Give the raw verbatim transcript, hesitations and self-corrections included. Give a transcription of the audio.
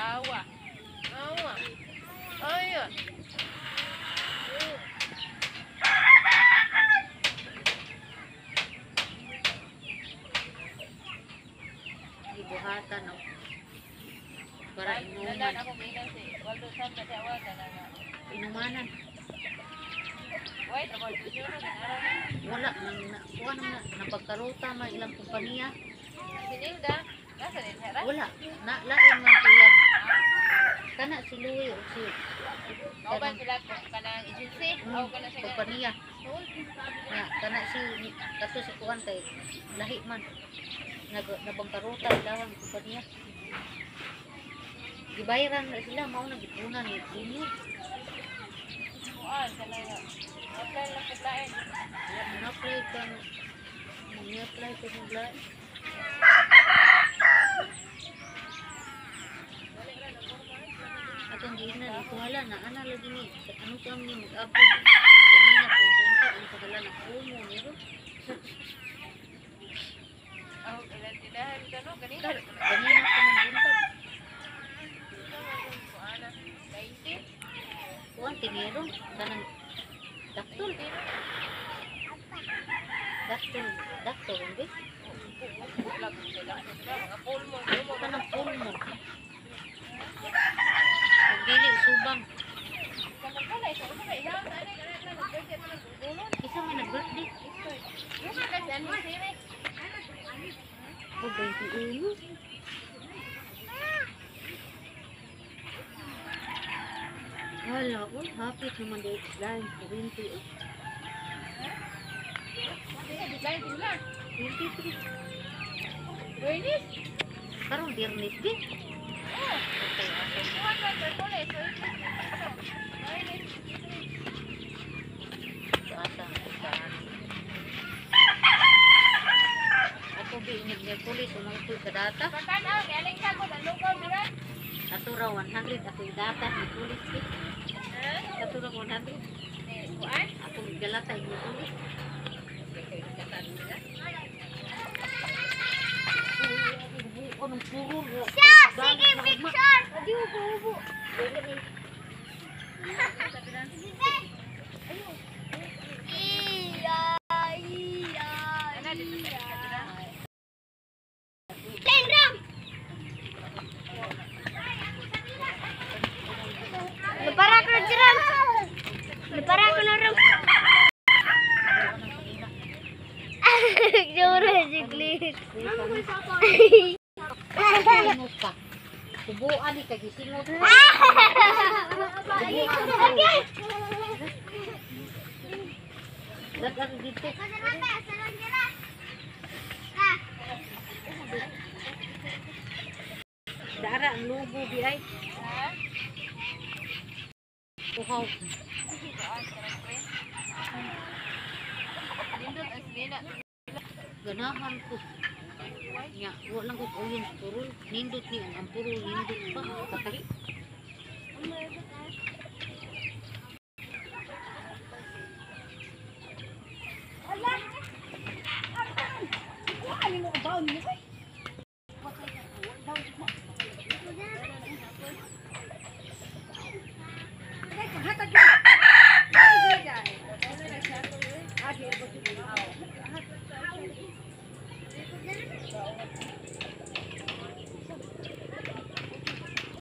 awa. Awa. Ayo. Ibuhatan no. Para Dadan inuman. ako bilang si Waldo Sam na siya wala na. Inumanan. Wait, ako dito na ginara. Wala nang na, kuha nang na, napagkaruta man ilang kumpanya. Sinilda. Nasa din hera? Wala. Na lain man siya. Kana si Louie o si Mao ba sila kung kanang agency? mm, O kana siya kumpanya. Sul? Na kana si kato si kuan kay lahi man. Nag nabangkaruta ilahang kumpanya. Gibayaran na sila mao na gipunan ni Dino. Kuan kanang apply lang sa lain. Ya na-apply kan ni-apply ko ng lain. Atong giina dito wala na ana lagi ni ano kam ni mag-upload kanina kung bunta ang pagala na kumo niro. Oh, ilan tinahan ka no kanina. Kanina ko nang bunta. Kuana twenty. Kuan tiniro kanang daktol. Daktol, daktol hindi. Lag sila sila mga pulmo pulmo Kanang pulmo. Pagdili subang. kanang kala isa ko kay ilang ani kana na nag-birthday pa nagdulon. Isa may nag-birthday. Yung ka kasi ano sire. O twenty-one. Wala ko, happy naman dahil dahil twenty. Design sila. twenty-three. Bernis. Karong Biyernes din. Oh, Okay, okay. kuan ka Bertole so. Bernis. Sa ata, sa ako biinig niya tulis, umang ito sa data. Pakan ah, galing ka ko dalugaw dira. Ato raw one hundred, ako yung data, ni tulis din. Ha? Ato raw one hundred, Eh, kuan? ako yung galata, yung tulis. Anong puro? Siya! Sige, picture! Adi, ubo, ubo. Iya, iya, iya. Tendang! Lepara ko na dyan! Lepara ko na rin! Jura, jiglit. Singot ka. Subuan ni kagisingot ka. Dagan dito. Dara ang lugo di ay. Ha? Uhaw. Nindot as nila. Ganahan ko. Nya, walang ko uyon puro. Nindot ni ang puro nindot pa. Katali.